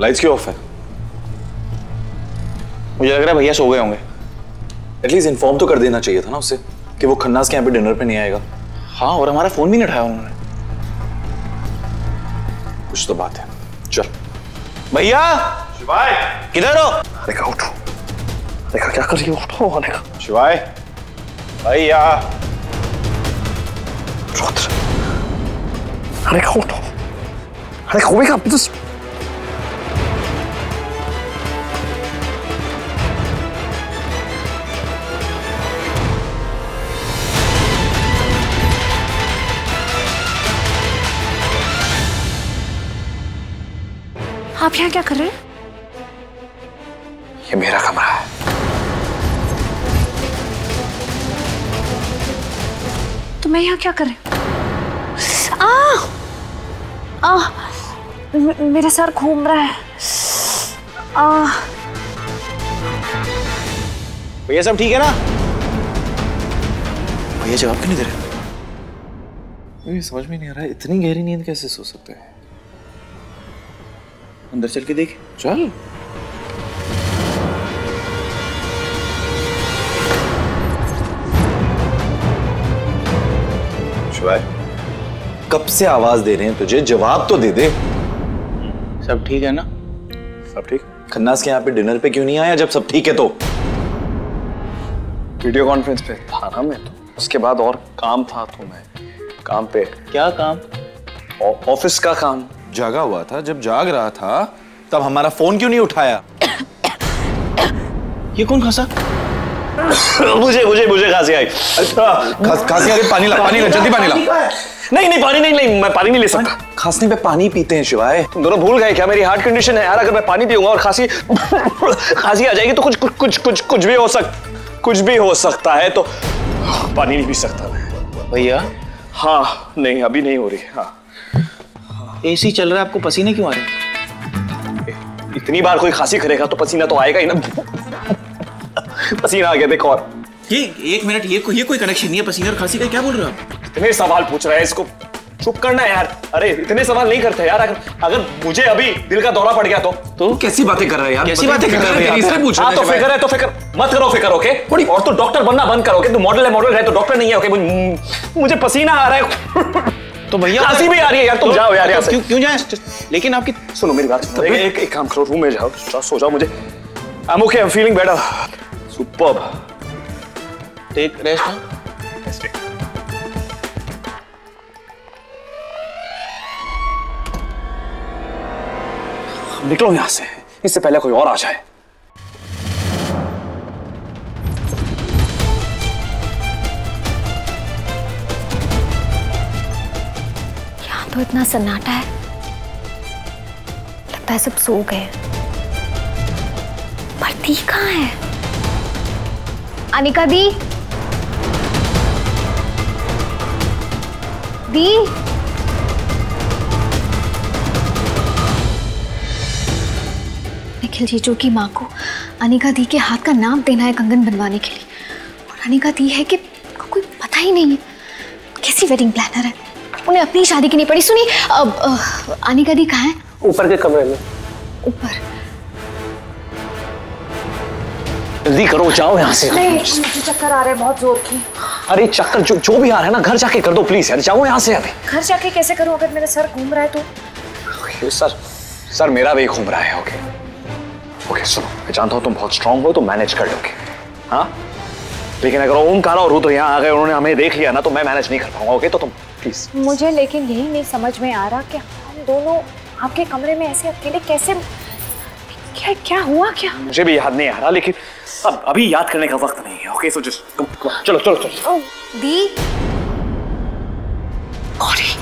Lights क्यों of है? मुझे लग रहा है भैया सो गए होंगे। एटलीस्ट इन्फॉर्म तो कर देना चाहिए था ना उससे कि वो खन्नास के यहाँ पे डिनर पे नहीं आएगा। हाँ, और हमारा फोन भी नहीं उठाया उन्होंने। कुछ तो बात है। चल भैया। शिवाय किधर हो? देखा उठो, देखा क्या कर रही हो? उठो आने का। शिवाय भैया। रुद्र, अरे का उठो, अरे खोबे का बस। आप यहाँ क्या कर रहे हैं? ये मेरा कमरा है। तो मैं यहाँ क्या कर रही हूँ? मेरा सर घूम रहा है। भैया सब ठीक है ना? भैया जवाब क्यों नहीं दे रहे? मुझे समझ में नहीं आ रहा है, इतनी गहरी नींद कैसे सो सकते हैं? अंदर चल के देख। चल। शिवाय, कब से आवाज दे रहे हैं तुझे, जवाब तो दे दे। सब ठीक है ना? सब ठीक। खन्नास के यहाँ पे डिनर पे क्यों नहीं आया जब सब ठीक है तो? वीडियो कॉन्फ्रेंस पे था ना मैं, तो उसके बाद और काम था तो मैं काम पे। क्या काम? ऑफिस का काम। जागा हुआ था, जब जाग रहा था तब हमारा फोन क्यों नहीं उठाया? ये कौन खांसा? मुझे खांसी आई। खांसी आ गई, पानी ला, जल्दी पानी ला। नहीं पानी नहीं, मैं पानी नहीं ले सकता। खांसने पे पानी पीते हैं शिवाय। तुम दोनों भूल गए क्या? मेरी हार्ट कंडीशन है यार, अगर मैं पानी पीऊंगा और खांसी आ जाएगी तो कुछ भी हो सकता है, तो पानी नहीं पी सकता मैं। भैया। हाँ नहीं, अभी नहीं हो रही। हाँ एसी चल रहा है, आपको पसीने क्यों आ रहे हैं? इतनी बार कोई खांसी करेगा तो पसीना तो आएगा ही ना। पसीना आ गया देखो। और ये एक मिनट, ये कोई कनेक्शन नहीं है पसीने और खांसी का। क्या बोल रहे हो आप? इतने सवाल पूछ रहा है, इसको चुप करना है यार। अरे इतने सवाल नहीं करते यार। अगर मुझे अभी दिल का दौरा पड़ गया तो कैसी बातें कर रहे हैं यार? कैसी बातें कर रहे हैं? इसलिए पूछ रहे हैं। तो फिक्र है तो फिक्र मत करो, फिक्र ओके। और तो डॉक्टर बनना बंद करोगे। तो मॉडल है तो डॉक्टर नहीं है ओके। मुझे पसीना आ रहा है तो भैया खांसी भी आ रही है यार। तुम जाओ यार यहाँ से। क्यों जाए? लेकिन आपकी सुनो मेरी बात। एक काम करो, रूम में जाओ, सो जाओ। मुझे I am okay, I am feeling better. Superb. Take rest. निकलो यहां से, इससे पहले कोई और आ जाए। यहाँ तो इतना सन्नाटा है, लगता है सब सो गए। पर दी कहाँ है? अनिका दी, निखिल जीजू की माँ को अनिका दी के हाथ का नाम देना है कंगन बनवाने के लिए, और अनिका दी है कि कोई पता ही नहीं है। कैसी वेडिंग प्लानर है, उन्हें अपनी शादी की नहीं पड़ी। सुनी, अनिका दी कहाँ है? ऊपर के कमरे में। ऊपर? जल्दी करो, जाओ यहाँ से। नहीं, मुझे चक्कर आ रहे हैं बहुत जोर की। अरे चक्कर जो भी आ रहा है ना, घर जाके कर दो प्लीज यार। जाओ यहाँ से अभी। घर जाके कैसे करूं अगर मेरा सर घूम रहा है तो? सर मेरा भी घूम रहा है। ओके सुनो, मैं जानता हूँ तुम बहुत स्ट्रांग हो तो मैनेज कर लोगे, हाँ? लेकिन अगर ओमकार और रुद्र यहाँ आ गए, उन्होंने हमें देख लिया ना, तो मैं मैनेज नहीं कर पाऊंगा। ओके तो तुम प्लीज। मुझे लेकिन यही नहीं समझ में आ रहा कि हम दोनों आपके कमरे में ऐसे अकेले कैसे, क्या हुआ क्या? मुझे भी याद नहीं आ रहा, लेकिन अब अभी याद करने का वक्त नहीं है। ओके सो जस्ट चलो। दी,